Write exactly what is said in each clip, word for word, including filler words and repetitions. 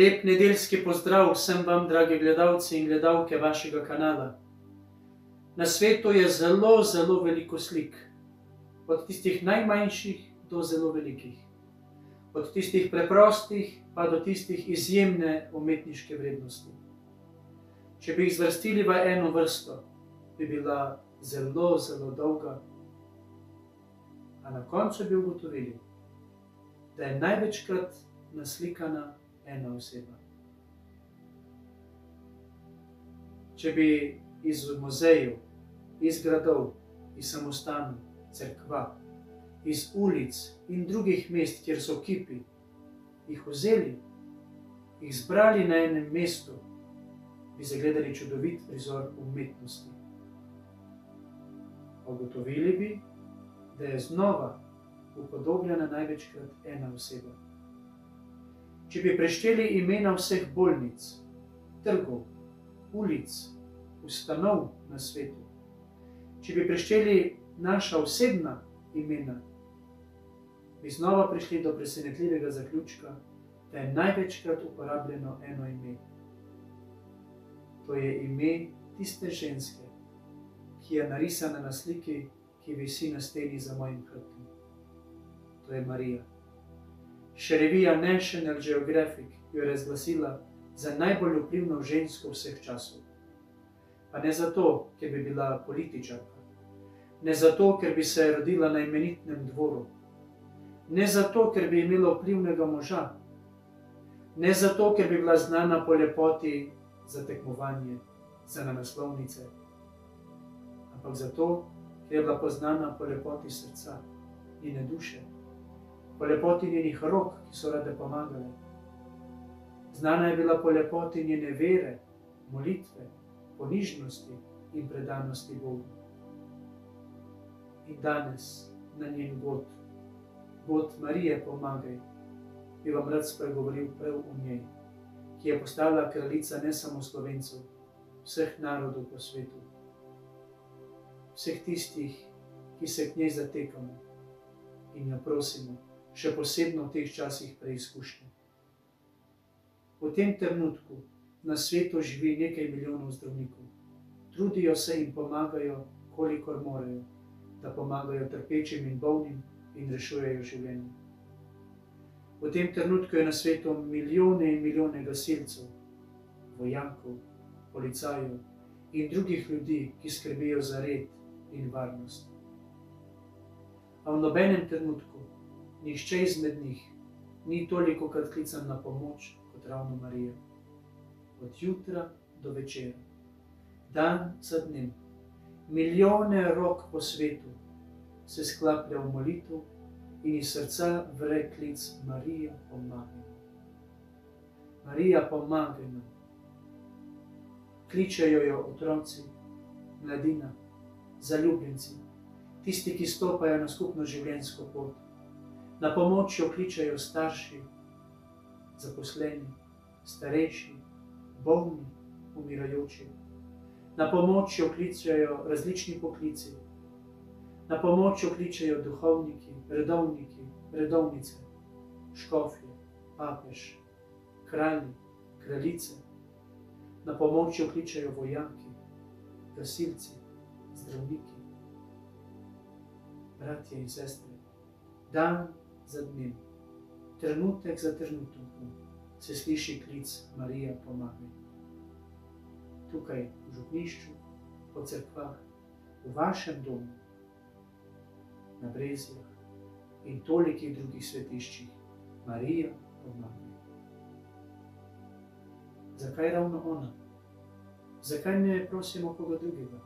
Lep nedeljski pozdrav vsem vam, dragi gledalci in gledalke vašega kanala. Na svetu je zelo, zelo veliko slik. Od tistih najmanjših do zelo velikih. Od tistih preprostih pa do tistih izjemne umetniške vrednosti. Če bi jih zvrstili v eno vrsto, bi bila zelo, zelo dolga. A na koncu bi ugotovili, da je največkrat naslikana ena oseba. Če bi iz muzejev, iz gradov, iz samostanov, cerkva, iz ulic in drugih mest, kjer so kipi, jih vzeli, jih zbrali na enem mestu, bi zagledali čudovit prizor umetnosti. Ugotovili bi, da je znova upodobljena največkrat ena oseba. Če bi prešteli imena vseh bolnic, trgov, ulic, ustanov na svetu, če bi prešteli naša osebna imena, bi znova prišli do presenetljivega zaključka, da je največkrat uporabljeno eno ime. To je ime tiste ženske, ki je narisana na sliki, ki visi na steni za mojim hrbtom. To je Marija. Še revija National Geographic jo je razglasila za najbolj vplivno žensko vseh časov. Pa ne zato, ker bi bila političarka, ne zato, ker bi se rodila na imenitnem dvoru, ne zato, ker bi imela vplivnega moža, ne zato, ker bi bila znana po lepoti za tekmovanje, za naslovnice, ampak zato, ker je bila poznana po lepoti srca, njene duše, po lepoti njenih rok, ki so rade pomagale. Znana je bila po lepoti njene vere, molitve, ponižnosti in predanosti Bogu. In danes na njen god, god Marije pomagaj, bi vam rad spregovoril prav o njej, ki je postala kraljica ne samo Slovencev, vseh narodov po svetu, vseh tistih, ki se k njej zatekamo in jo prosimo, še posebno v teh časih preizkušnje. V tem trenutku na svetu živi nekaj milijonov zdravnikov. Trudijo se in pomagajo, kolikor morajo, da pomagajo trpečim in bolnim in rešujejo življenje. V tem trenutku je na svetu milijone in milijone gasilcev, vojakov, policajev in drugih ljudi, ki skrbijo za red in varnost. A v nobenem trenutku nihče izmed njih ni tolikokrat klican na pomoč kot ravno Marija. Od jutra do večera, dan za dnem, milijone rok po svetu se sklaplja v molitev in iz srca vre klic Marija, pomagaj nam. Marija, pomagaj nam. Kličejo jo otroci, mladina, zaljubljenci, tisti, ki stopajo na skupno življenjsko pot. Na pomoč jo kličejo starši, zaposleni, starejši, bolni, umirajoči. Na pomoč jo kličejo različni poklici. Na pomoč jo kličejo duhovniki, redovniki, redovnice, škofje, papež, kralji, kraljice. Na pomoč jo kličejo vojaki, gasilci, zdravniki. Bratje in sestre, dan za dnem, trenutek za trenutkom se sliši klic Marija, pomagaj. Tukaj v župnišču, po cerkvah, v vašem domu, na Brezjah in tolikih drugih svetiščih, Marija, pomagaj. Zakaj ravno ona? Zakaj ne prosimo koga drugega?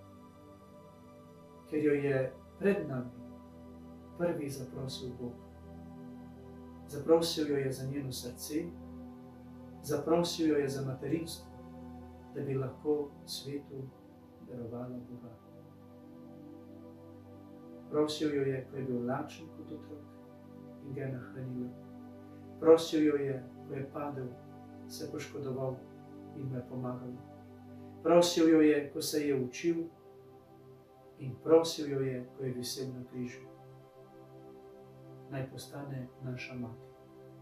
Ker jo je pred nami prvi zaprosil Bog. Zaprosil jo je za njeno srce, zaprosil jo je za materinstvo, da bi lahko svetu darovala Boga. Prosil jo je, ko je bil lačen kot otrok in ga je nahranila. Prosil jo je, ko je padel, se poškodoval in mu je pomagal. Prosil jo je, ko se je učil, in prosil jo je, ko je visel na križu. Naj postane naša mati.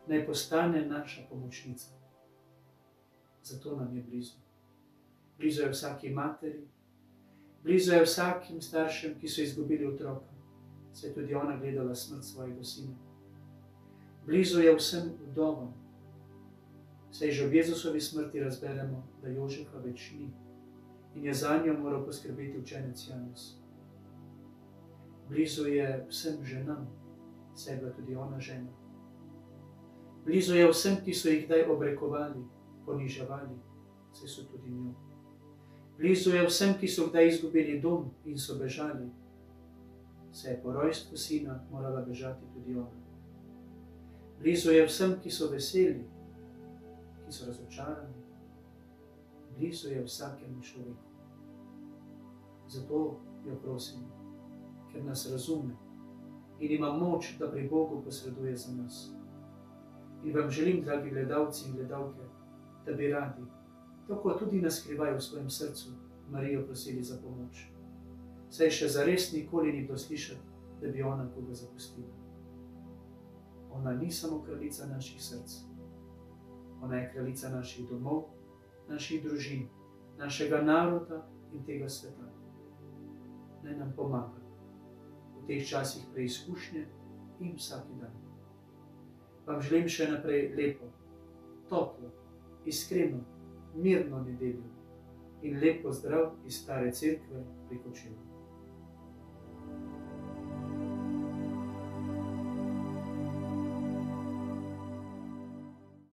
naj postane naša pomočnica. Zato nam je blizu. Blizu je vsaki materi, blizu je vsakim staršem, ki so izgubili otroka, saj tudi ona gledala smrt svojega sina. Blizu je vsem vdovam, saj že ob Jezusovi smrti razberemo, da Jožefa več ni in je za njo moral poskrbeti učenec Janez. Blizu je vsem ženam, saj je bila tudi ona žena. Blizu je vsem, ki so jih kdaj obrekovali, poniževali, saj so tudi njo. Blizu je vsem, ki so kdaj izgubili dom in so bežali, saj je po rojstvu sina morala bežati tudi ona. Blizu je vsem, ki so veseli, ki so razočarani. Blizu je vsakemu človeku. Zato jo prosimo, ker nas razume in ima moč, da pri Bogu posreduje za nas. In vam želim, dragi gledalci in gledalke, da bi radi, tako tudi naskrivaj v svojem srcu, Marijo prosili za pomoč. Saj še zares nikoli ni bilo slišati, da bi ona koga zapustila. Ona ni samo kraljica naših src. Ona je kraljica naših domov, naših družin, našega naroda in tega sveta. Naj nam pomaga v teh časih preizkušnje in vsaki dan. Vam želim še naprej lepo, toplo, iskreno, mirno nedeljo in lep pozdrav iz Stare Cerkve pri Kočevju.